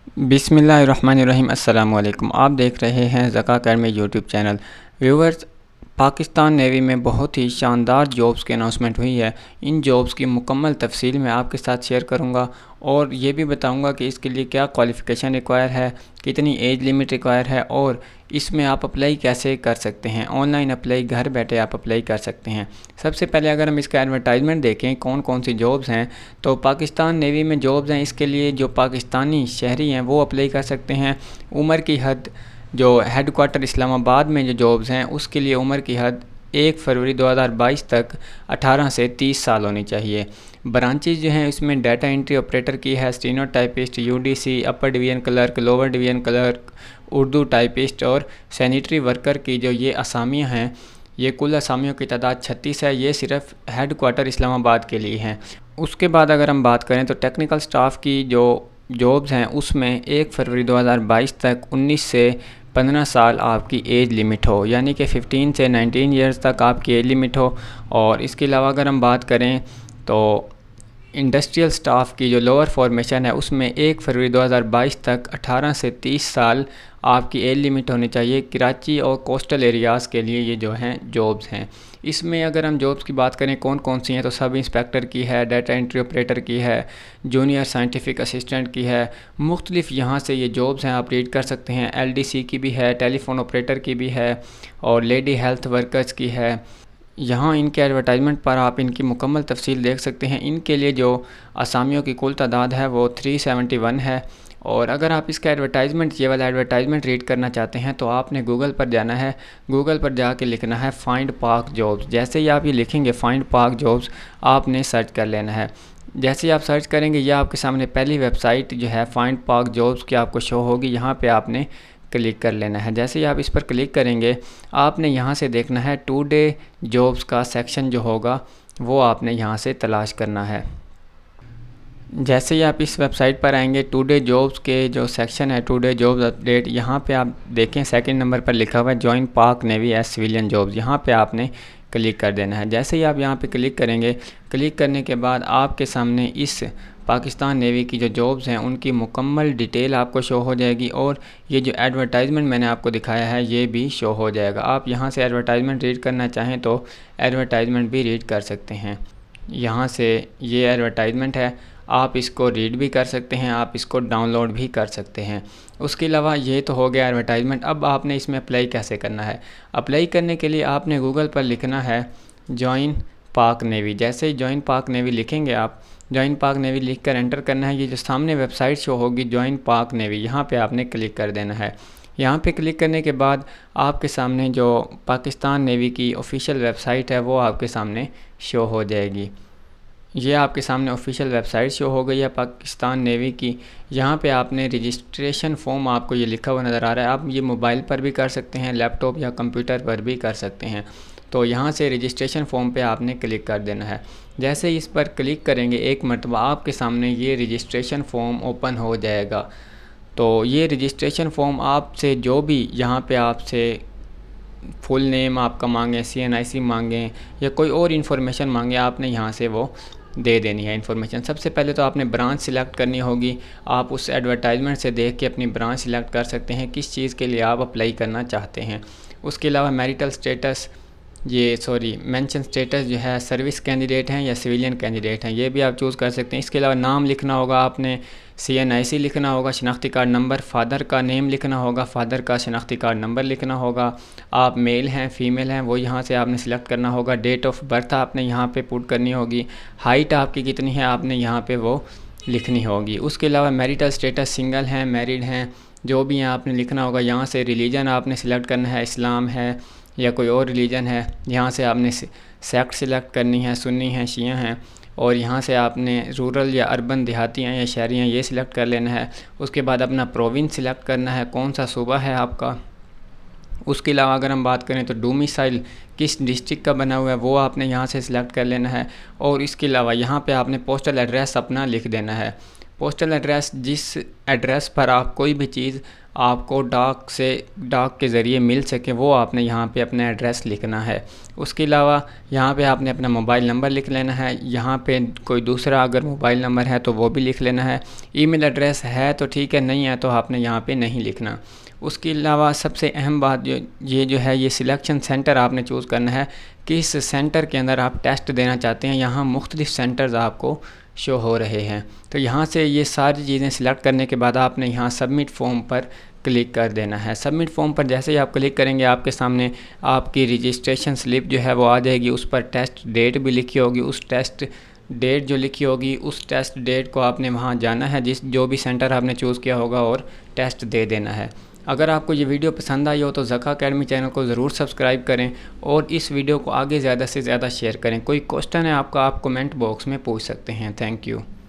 बिस्मिल्लाहिर्रहमानिर्रहीम। अस्सलाम वालेकुम। आप देख रहे हैं Zaka academy YouTube channel. Viewers, Pakistan navy में बहुत ही शानदार जॉब्स की अनाउंसमेंट हुई है। इन जॉब्स की मुकम्मल तफसील मैं आपके साथ शेयर करूंगा और ये भी बताऊंगा कि इसके लिए क्या क्वालिफ़िकेशन रिक्वायर है, कितनी एज लिमिट रिक्वायर है और इसमें आप अप्लाई कैसे कर सकते हैं। ऑनलाइन अप्लाई घर बैठे आप अप्लाई कर सकते हैं। सबसे पहले अगर हम इसका एडवर्टाइजमेंट देखें कौन कौन सी जॉब्स हैं, तो पाकिस्तान नेवी में जॉब्स हैं। इसके लिए जो पाकिस्तानी शहरी हैं वो अप्लाई कर सकते हैं। उम्र की हद जो हेड क्वार्टर इस्लामाबाद में जो जॉब्स हैं उसके लिए उम्र की हद 1 फरवरी 2022 तक 18 से 30 साल होनी चाहिए। ब्रांचेज जो हैं इसमें डाटा एंट्री ऑपरेटर की है, steno typist, UDC, upper division clerk, lower division clerk, Urdu typist और सैनिटरी वर्कर की जो ये असामियाँ हैं, ये कुल असामियों की तादाद 36 है। ये सिर्फ हेड क्वार्टर इस्लामाबाद के लिए हैं। उसके बाद अगर हम बात करें तो टेक्निकल स्टाफ की जो जॉब्स हैं उसमें 1 फरवरी 2022 तक 19 से 15 साल आपकी एज लिमिट हो, यानी कि 15 से 19 ईयर्स तक आपकी एज लिमिट हो। और इसके अलावा अगर हम बात करें तो इंडस्ट्रियल स्टाफ की जो लोअर फॉर्मेशन है उसमें 1 फरवरी 2022 तक 18 से 30 साल आपकी एज लिमिट होनी चाहिए। कराची और कोस्टल एरियाज़ के लिए ये जो हैं जॉब्स हैं। इसमें अगर हम जॉब्स की बात करें कौन कौन सी हैं, तो सब इंस्पेक्टर की है, डाटा एंट्री ऑपरेटर की है, जूनियर साइंटिफिक असिस्टेंट की है। मुख्तलिफ यहाँ से ये जॉब्स हैं, आप रीड कर सकते हैं। एलडीसी की भी है, टेलीफोन ऑपरेटर की भी है और लेडी हेल्थ वर्कर्स की है। यहाँ इनके एडवर्टाइजमेंट पर आप इनकी मुकम्मल तफसील देख सकते हैं। इनके लिए जो असामियों की कुल तादाद है वो 371 है। और अगर आप इसका एडवर्टाइजमेंट, ये वाला एडवर्टाइजमेंट रीड करना चाहते हैं तो आपने गूगल पर जाना है। गूगल पर जाके लिखना है फाइंड पाक जॉब्स। जैसे ही आप ये लिखेंगे फाइंड पाक जॉब्स, आपने सर्च कर लेना है। जैसे ही आप सर्च करेंगे यह आपके सामने पहली वेबसाइट जो है फाइंड पाक जॉब्स की आपको शो होगी। यहाँ पे आपने क्लिक कर लेना है। जैसे ही आप इस पर क्लिक करेंगे आपने यहाँ से देखना है टुडे जॉब्स का सेक्शन जो होगा वो आपने यहाँ से तलाश करना है। जैसे ही आप इस वेबसाइट पर आएंगे टुडे जॉब्स के जो सेक्शन है टुडे जॉब्स अपडेट, यहाँ पे आप देखें सेकंड नंबर पर लिखा हुआ है join Pak navy as civilian jobs. यहाँ पे आपने क्लिक कर देना है। जैसे ही आप यहाँ पे क्लिक करेंगे, क्लिक करने के बाद आपके सामने इस पाकिस्तान नेवी की जो जॉब्स हैं उनकी मुकम्मल डिटेल आपको शो हो जाएगी और ये जो एडवर्टाइजमेंट मैंने आपको दिखाया है ये भी शो हो जाएगा। आप यहाँ से एडवर्टाइजमेंट रीड करना चाहें तो एडवर्टाइजमेंट भी रीड कर सकते हैं। यहाँ से ये एडवर्टाइजमेंट है, आप इसको रीड भी कर सकते हैं, आप इसको डाउनलोड भी कर सकते हैं। उसके अलावा ये तो हो गया एडवर्टाइजमेंट। अब आपने इसमें अप्लाई कैसे करना है। अप्लाई करने के लिए आपने गूगल पर लिखना है जॉइन पाक नेवी। जैसे ही जॉइन पाक नेवी लिखेंगे आप, जॉइन पाक नेवी लिख कर एंटर करना है। ये जो सामने वेबसाइट शो होगी जॉइन पाक नेवी, यहाँ पे आपने क्लिक कर देना है। यहाँ पे क्लिक करने के बाद आपके सामने जो पाकिस्तान नेवी की ऑफिशियल वेबसाइट है वो आपके सामने शो हो जाएगी। ये आपके सामने ऑफिशियल वेबसाइट शो हो गई है पाकिस्तान नेवी की। यहाँ पे आपने रजिस्ट्रेशन फॉर्म, आपको ये लिखा हुआ नज़र आ रहा है। आप ये मोबाइल पर भी कर सकते हैं, लैपटॉप या कंप्यूटर पर भी कर सकते हैं। तो यहाँ से रजिस्ट्रेशन फॉर्म पे आपने क्लिक कर देना है। जैसे ही इस पर क्लिक करेंगे एक मरतबा आपके सामने ये रजिस्ट्रेशन फॉर्म ओपन हो जाएगा। तो ये रजिस्ट्रेशन फॉर्म आपसे जो भी यहाँ पे आपसे फुल नेम आपका मांगे, CNIC मांगें या कोई और इन्फॉर्मेशन मांगे, आपने यहाँ से वो दे देनी है इन्फॉर्मेशन। सबसे पहले तो आपने ब्रांच सिलेक्ट करनी होगी। आप उस एडवर्टाइजमेंट से देख के अपनी ब्रांच सिलेक्ट कर सकते हैं किस चीज़ के लिए आप अप्लाई करना चाहते हैं। उसके अलावा मैरिटल स्टेटस, मेंशन स्टेटस जो है सर्विस कैंडिडेट हैं या सिविलियन कैंडिडेट हैं, ये भी आप चूज़ कर सकते हैं। इसके अलावा नाम लिखना होगा, आपने CNIC लिखना होगा, शनाख्ती कार्ड नंबर, फादर का नेम लिखना होगा, फादर का शनाख्ती कार्ड नंबर लिखना होगा। आप मेल हैं फीमेल हैं वो यहाँ से आपने सेलेक्ट करना होगा। डेट ऑफ बर्थ आपने यहाँ पे पुट करनी होगी। हाइट आपकी कितनी है आपने यहाँ पे वो लिखनी होगी। उसके अलावा मैरिटल स्टेटस सिंगल हैं मैरिड हैं जो भी हैं आपने लिखना होगा। यहाँ से रिलीजन आपने सेलेक्ट करना है, इस्लाम है या कोई और रिलीजन है। यहाँ से आपने सेक्ट सिलेक्ट करनी है, सुन्नी हैं शिया हैं। और यहाँ से आपने रूरल या अर्बन देहाती हैं या शहरी हैं ये सिलेक्ट कर लेना है। उसके बाद अपना प्रोविंस सिलेक्ट करना है, कौन सा सूबा है आपका। उसके अलावा अगर हम बात करें तो डोमिसाइल किस डिस्ट्रिक्ट का बना हुआ है वो आपने यहाँ से सिलेक्ट कर लेना है। और इसके अलावा यहाँ पे आपने पोस्टल एड्रेस अपना लिख देना है। पोस्टल एड्रेस, जिस एड्रेस पर आप कोई भी चीज़ आपको डाक के ज़रिए मिल सके, वो आपने यहाँ पे अपना एड्रेस लिखना है। उसके अलावा यहाँ पे आपने अपना मोबाइल नंबर लिख लेना है। यहाँ पे कोई दूसरा अगर मोबाइल नंबर है तो वो भी लिख लेना है। ईमेल एड्रेस है तो ठीक है, नहीं है तो आपने यहाँ पे नहीं लिखना। उसके अलावा सबसे अहम बात जो है ये सिलेक्शन सेंटर आपने चूज़ करना है, किस सेंटर के अंदर आप टेस्ट देना चाहते हैं। यहाँ मुख्तलिफ सेंटर्स आपको शो हो रहे हैं। तो यहाँ से ये सारी चीज़ें सिलेक्ट करने के बाद आपने यहाँ सबमिट फॉर्म पर क्लिक कर देना है। सबमिट फॉर्म पर जैसे ही आप क्लिक करेंगे आपके सामने आपकी रजिस्ट्रेशन स्लिप जो है वो आ जाएगी। उस पर टेस्ट डेट भी लिखी होगी। उस टेस्ट डेट जो लिखी होगी उस टेस्ट डेट को आपने वहाँ जाना है, जो भी सेंटर आपने चूज़ किया होगा, और टेस्ट दे देना है। अगर आपको ये वीडियो पसंद आई हो तो ज़का अकेडमी चैनल को ज़रूर सब्सक्राइब करें और इस वीडियो को आगे ज़्यादा से ज़्यादा शेयर करें। कोई क्वेश्चन है आपका, आप कमेंट बॉक्स में पूछ सकते हैं। Thank you.